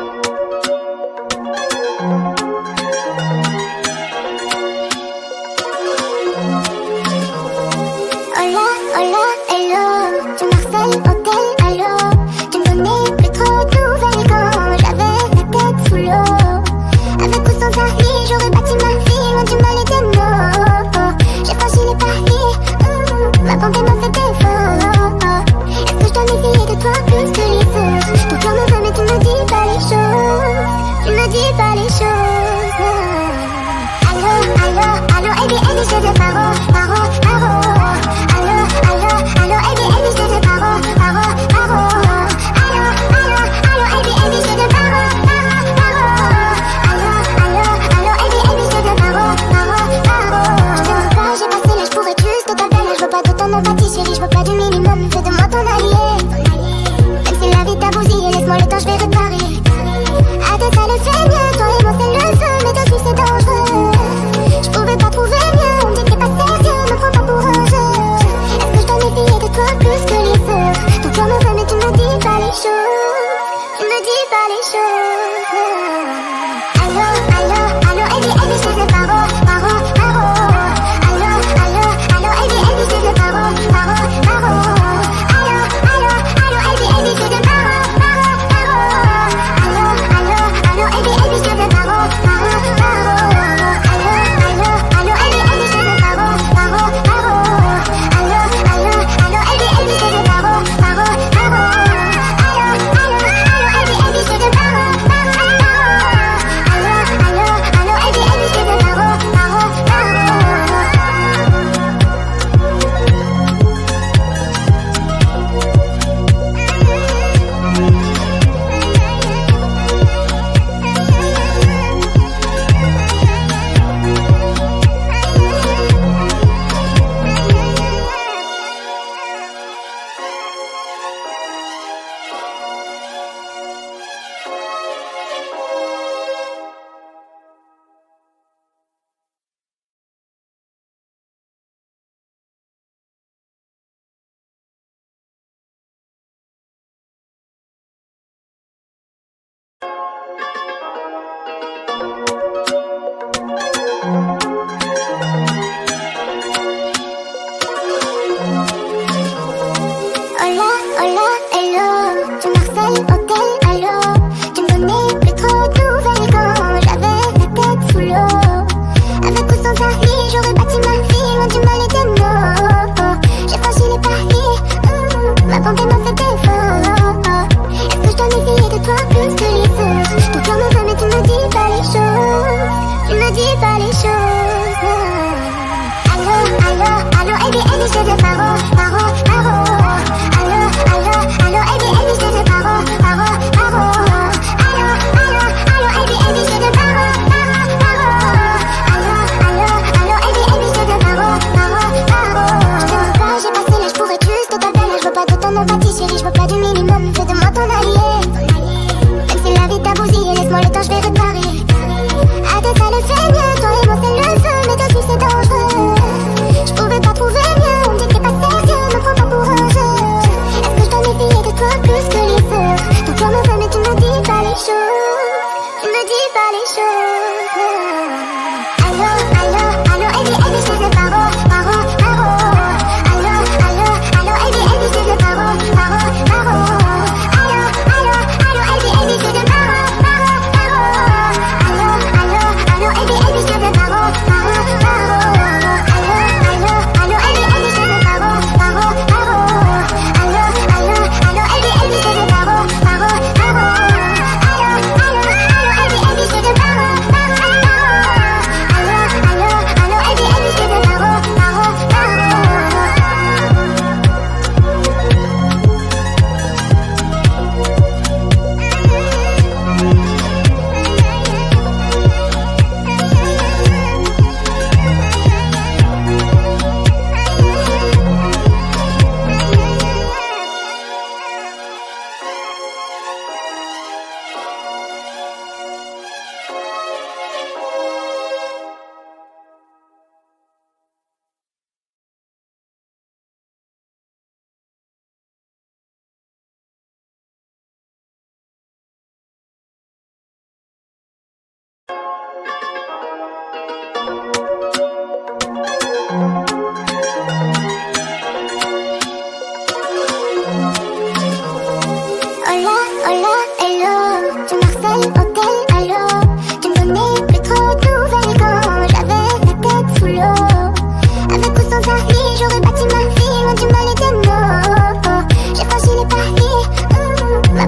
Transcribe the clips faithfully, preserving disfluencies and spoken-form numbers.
Paro,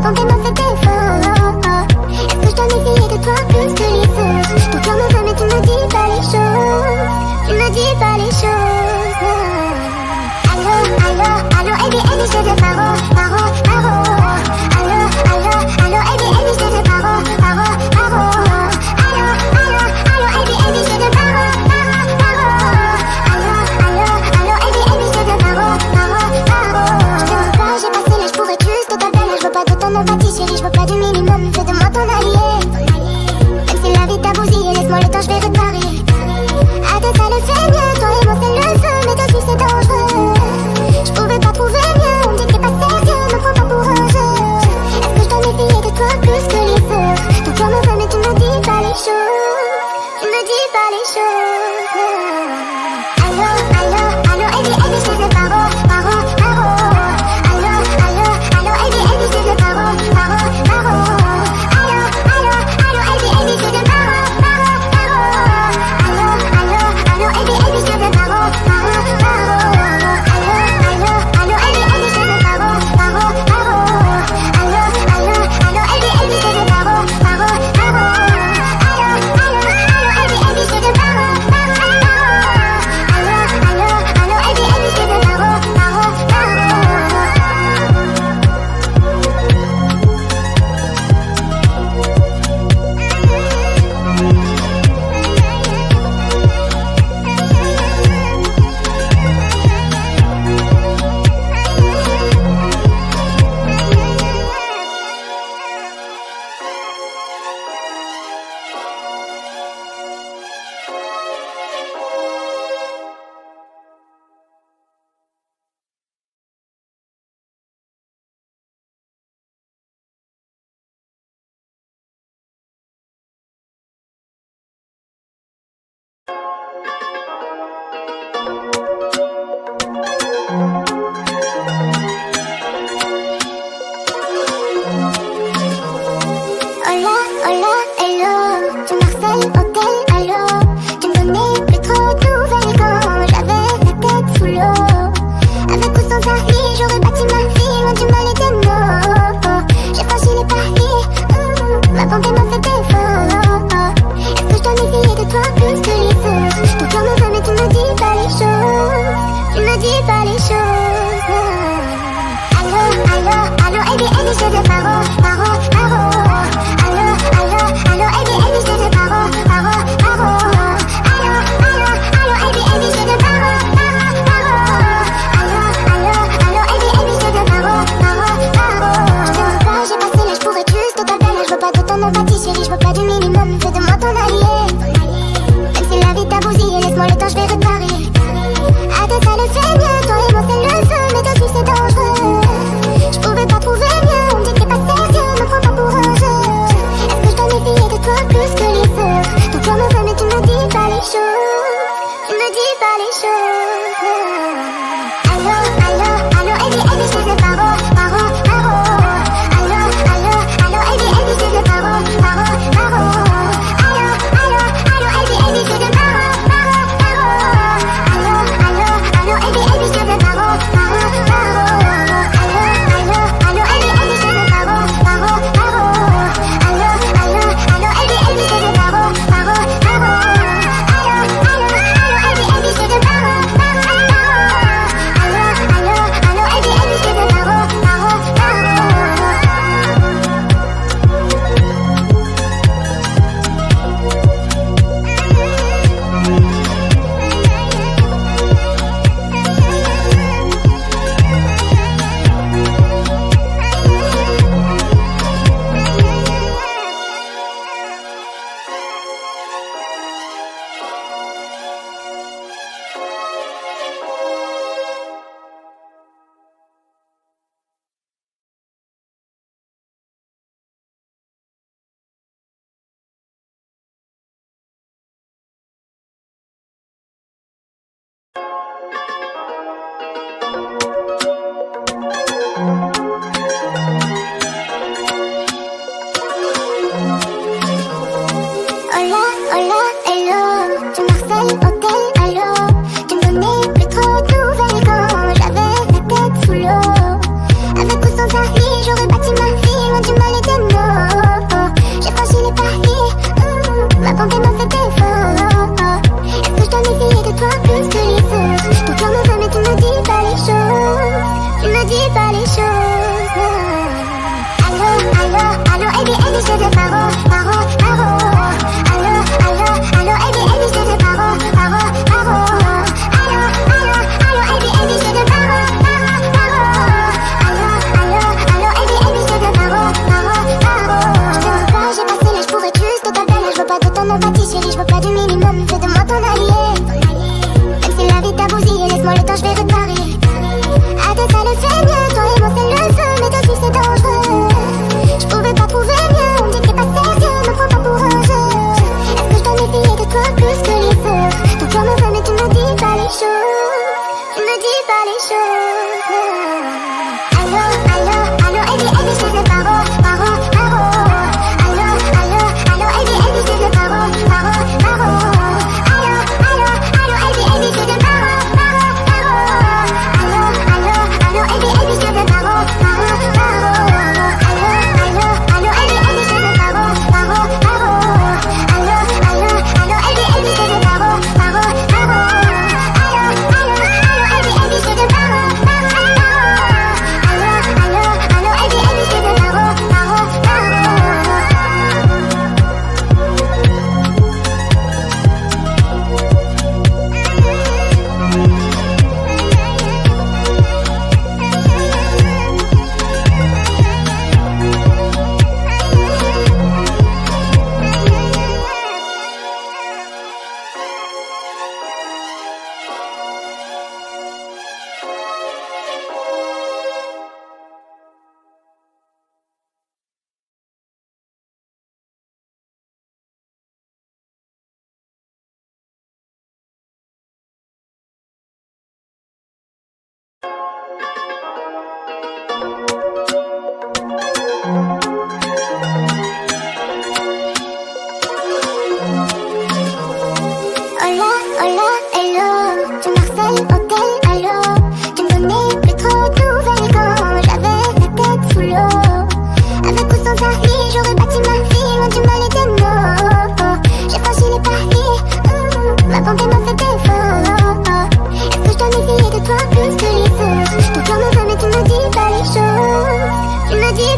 tellement fait d'efforts. Est-ce que je dois m'essayer de toi plus que les autres? Ton cœur me veut mais tu me dis pas les choses. Tu me dis pas les choses. Allô, allô, allô, Eddie, Eddie, je te paro, paro, paro. Allô, allô, allô, Eddie, Eddie, je te paro, paro, paro. Allô, allô, allô, Eddie, Eddie, je te paro, paro, paro. Allô, allô, allô, Eddie, Eddie, je te paro, paro, paro. Je te veux pas, j'ai passé l'âge pour être juste ta belle. Je veux pas de ton empathie, chérie, je veux pas du minimum. Fais de moi ton allié. Même si la vie t'a bousillé, laisse-moi le temps, je vais réparer. À tes ça le fait mieux, toi et moi c'est le feu, mais toi aussi c'est dangereux. Je pouvais pas trouver mieux, on me dit que t'es pas sérieux, me prends pas pour un jeu. Est-ce que je dois m'essayer de toi plus que les autres? Ton cœur me veut mais tu me dis pas les choses. Tu me dis pas les choses. Allô, allô, allô, Eddie, Eddie, je te paro, paro, paro. Allô, allô, allô, Eddie, Eddie, je te paro, paro, paro. Allô, allô,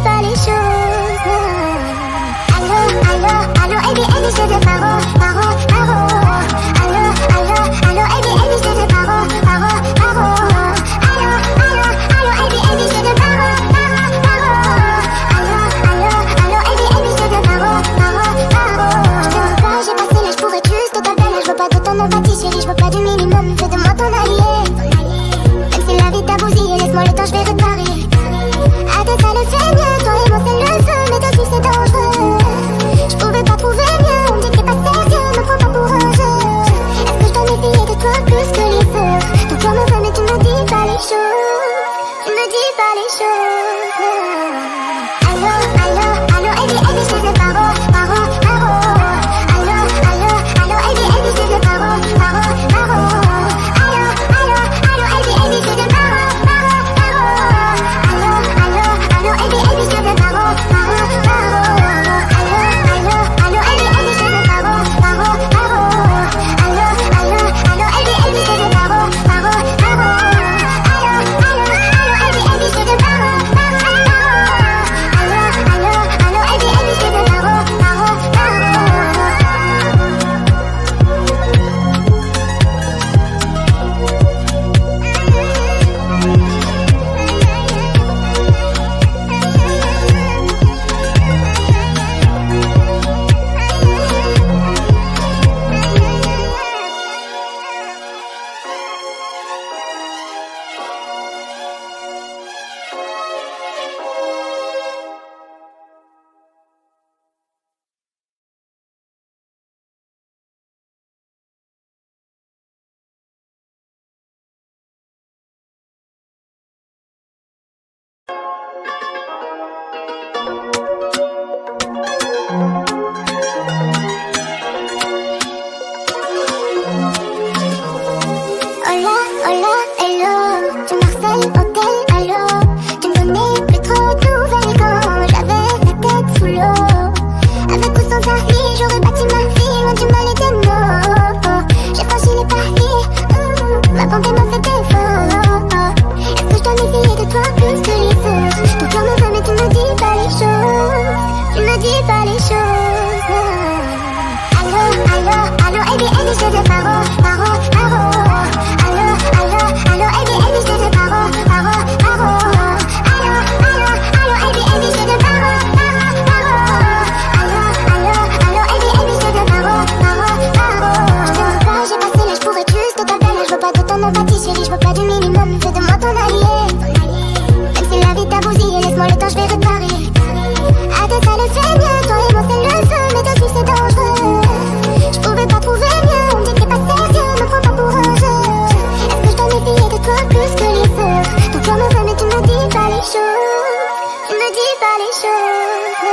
pas les choses. Allô, allô, allô, Eddie, Eddie, je te dis paro, paro, paro. Allô, allô, allô, Eddie, Eddie, je te dis paro, paro, paro. Allô, allô, allô, Eddie, Eddie, je te dis paro, paro, paro. Allô, allô, allô, Eddie, Eddie, je te dis paro, paro, paro. Je te veux pas, j'ai passé l'âge pour être juste ta belle. Je veux pas de ton empathie, chérie, je veux pas du minimum. Fais de moi ton allié. Même si la vie t'a bousillé, laisse-moi le temps, je vais réparer. À tes ça le fait mieux, toi et moi c'est le feu, mais depuis c'est dangereux. Je pouvais pas trouver mieux, on me dit que t'es pas sérieux, me prends pas pour un jeu. Est-ce que je dois méfier de toi plus que les autres? Ton cœur me veut mais tu me dis pas les choses. Tu me dis pas les choses. Allô, allô, allô, Eddie, Eddie, je te dis paro, paro, paro. Allô, allô, allô, Eddie, Eddie, je te dis paro, paro, paro. Allô, allô, allô, Eddie, Eddie, je te dis paro, paro, paro. Allô, allô, allô, Eddie, Eddie, je te dis paro, paro, paro. Allô, allô, allô, Eddie, Eddie, je te dis paro, paro, paro. Allô, allô, allô, Eddie, Eddie, je te dis paro, paro, paro. Allô, allô, allô, Eddie, Eddie, je te dis paro, paro, paro. Allô, allô, allô, Eddie, Eddie, je te dis paro, paro, Hola, hola, hello. Tu m'harcèles, hôtel, allô. Tu me donnais plus trop de nouvelles quand j'avais la tête sous l'eau. Avec ou sans Paris, j'aurais bâti ma vie loin du mal et des mots. J'ai franchi les paris, mmh, ma pensée m'a fait défaut. Est-ce que je dois méfier de toi plus que les autres? Ton cœur me veut mais tu me dis pas les choses. Tu me dis pas les choses. Allô, allô, allô, Eddie, Eddie, je te dis paro, paro, paro. Allô, allô, allô, Eddie, Eddie, je te dis paro, paro, paro. Allô, allô, allô, Eddie, Eddie, je te dis paro, paro, paro. Allô, allô, allô, Eddie, Eddie, je te dis paro, paro, paro. Je te veux pas, j'ai passé l'âge pour être juste ta belle. Je veux pas de ton empathie, chérie, je veux pas du minimum. Fais de moi ton allié. Même si la vie t'a bousillé, laisse-moi le temps, je vais réparer. À tes ça le fait mieux, toi et moi c'est le feu, mais depuis c'est dangereux. Je pouvais pas trouver mieux, on me dit que t'es pas sérieux, me prends pas pour un jeu. Est-ce que je dois méfier de toi plus que les autres? Ton cœur me veut mais tu me dis pas les choses. Tu me dis pas les choses.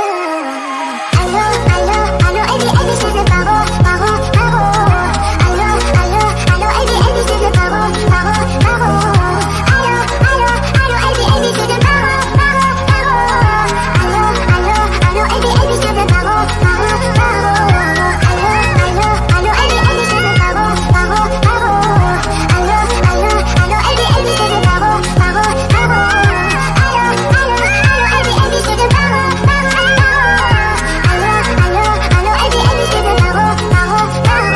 Allô, allô, allô, Eddie, Eddie, je te dis paro, paro, paro. Allô, allô, allô, Eddie, Eddie, je te dis paro, paro, paro. Allô, allô, allô, Eddie, Eddie, je te dis paro, paro, paro. Allô, allô, allô, Eddie, Eddie, je te dis paro, paro, paro. Allô, allô, allô, Eddie, Eddie, je te dis paro, paro, paro. Allô, allô, allô, Eddie, Eddie, je te dis paro, paro, paro. Allô, allô, allô, Eddie, Eddie, je te dis paro, paro, paro. Allô, allô, allô, Eddie, Eddie, je te dis paro, paro, paro.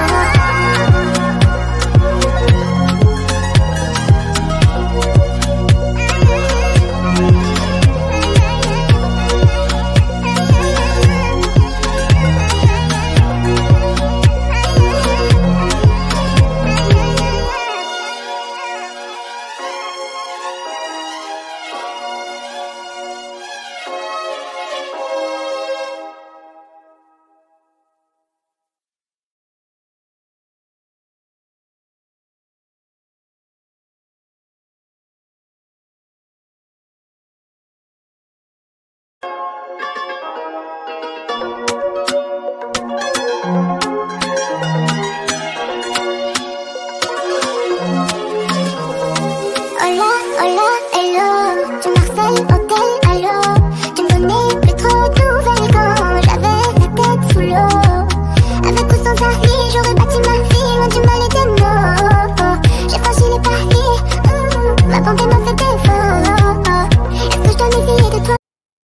Hola, hola, hello. Tu m'harcèles, hôtel, allô. Tu me donnais plus trop de nouvelles quand j'avais la tête sous l'eau. Avec ou sans Paris, j'aurais bâti ma vie loin du mal et des mots. J'ai franchi les paris, mmh, ma pensée m'a fait défaut. Est-ce que je dois méfier de toi?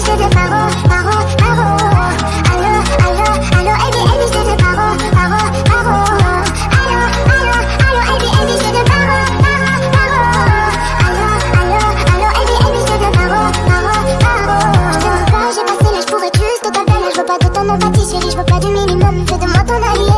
je te dis paro, paro, paro. Allo, allo, allo, baby, baby, je te dis paro, paro, paro. Allo, allo, allo, baby, baby, je te dis paro, paro, paro. Allo, allo, allo, baby, baby, je te dis paro, paro, paro. Je te veux pas, j'ai passé l'âge pour être juste ta belle. Je veux pas de ton empathie, chérie, je veux pas du minimum. Fais de moi ton allié.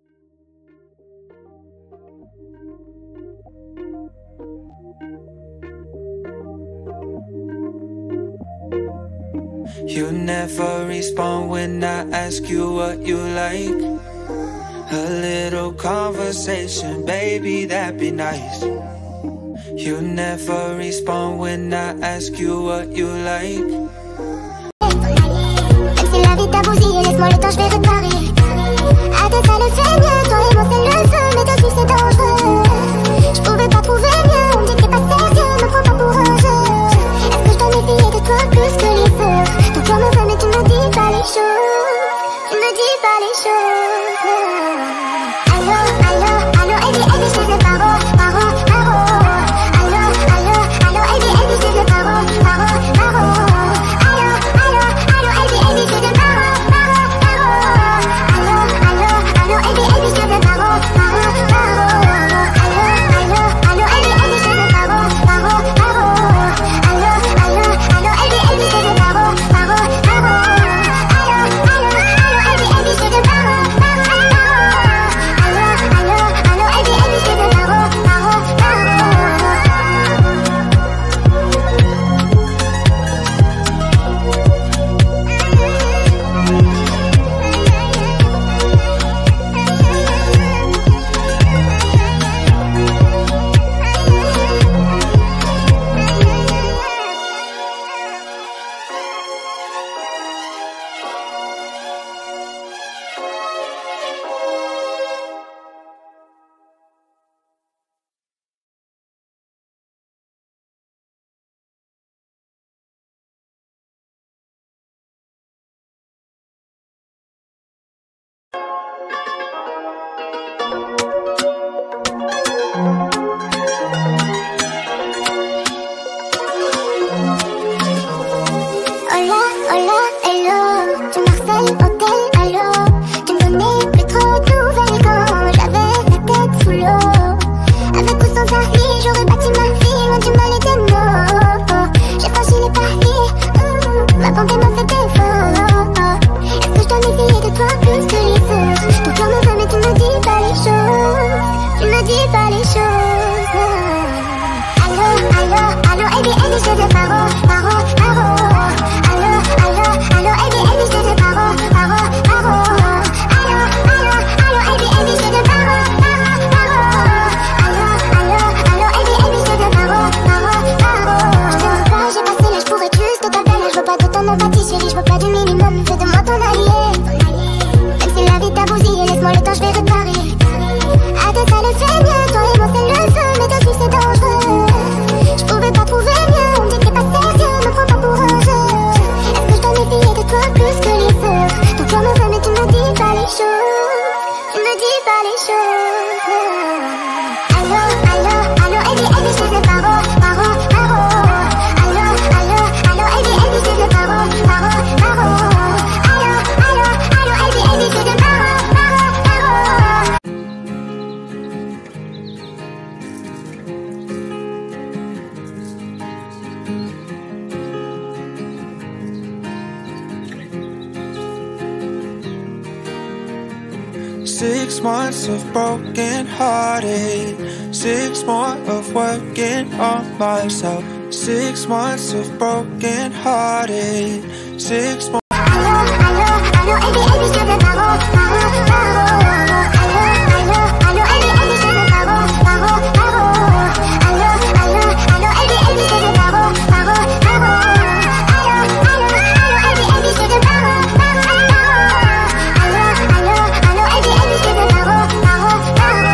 You never respond when I ask you what you like. A little conversation, baby, that'd be nice. You never respond when I ask you what you like. Même si la vie t'a bousillé, laisse-moi le temps, je vais réparer. À tes ça le fait mieux, toi et moi c'est le feu, mais dessus c'est dangereux. Je pouvais pas trouver mieux, on me dit que t'es pas sérieux, me prends pas pour un jeu. Est-ce que je dois m'essayer de toi plus que les autres? Ton cœur me veut mais tu me dis pas les choses. Tu me dis pas les choses. Allo, allo, allo, baby, baby, je te dis paro, paro, paro. Allo, allo, allo, baby, baby, je te dis paro, paro, paro. Allo, allo, allo, baby, baby, je te dis paro, paro, paro. Allo, allo, allo, baby, baby, je te dis paro, paro, paro. Allo, allo, allo, baby, baby, je te dis paro, paro, paro. Allo, allo, allo, baby, baby, je te dis paro, paro, paro. Allo, allo, allo, baby, baby, je te dis paro, paro, paro. Allo, allo, allo, baby, baby, je te dis paro, paro, paro. Hola, hola, hello. Tu Marseille, hôtel, allô. Tu me donnais plus trop de nouvelles quand j'avais la tête sous l'eau. Avec ou sans avis, j'aurais bâti ma vie loin du mal et des mots. J'ai franchi les paris, mmh, ma pensée m'a fait défaut. Est-ce que je dois m'essayer de toi plus que les autres? Ton cœur me veut mais tu me dis pas les choses. Tu me dis pas les choses. Allo, allo, allo, baby, baby, je te dis paro, paro, paro. Allo, allo, allo, baby, baby, je te dis paro, paro, paro. Allo, allo, allo, baby, baby, je te dis paro, paro, paro. Allo, allo, allo, baby, baby, je te dis paro, paro, paro. Je te veux pas, j'ai passé l'âge pour être juste ta belle. Je veux pas de ton empathie, chérie, je veux pas du minimum. Fais de moi ton allié. Même si la vie t'a bousillé, laisse-moi le temps, je vais réparer. À tes ça le fait mieux, toi et moi c'est le feu, mais dessus c'est dangereux. Je pouvais pas trouver mieux, on me dit que t'es pas sérieux, me prends pas pour un jeu. Est-ce que je dois m'essayer de toi plus que les autres? Ton cœur me veut mais tu me dis pas les choses. Tu me dis pas les choses. Allo, allo, allo, baby, baby, je te dis paro, paro, paro. Allo, allo, allo, baby, baby, je te dis paro, paro, paro. Allo, allo, allo, baby, baby, je te dis paro, paro, paro. Six months of broken hearted, six more of working on myself. Six months of broken hearted, six more. Allo, allo, allo, baby, baby, je te dis paro, paro, paro. Allo, allo, allo, baby, baby, je te dis paro, paro, paro. Allo, allo, allo, baby, baby, je te dis paro, paro, paro. Allo, allo, allo, baby, baby, je te dis paro, paro, paro. Allo, allo, allo, baby, baby, je te dis paro, paro, paro.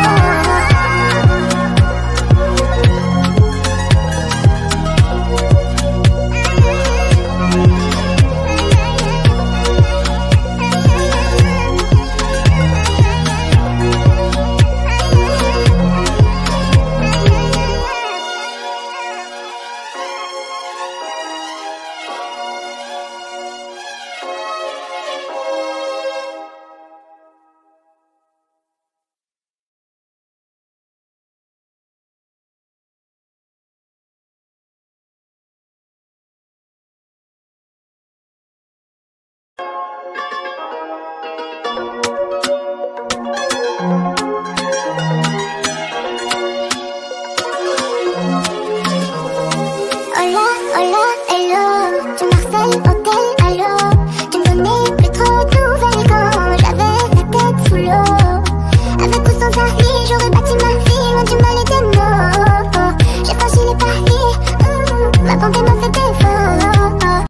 quand t'es ma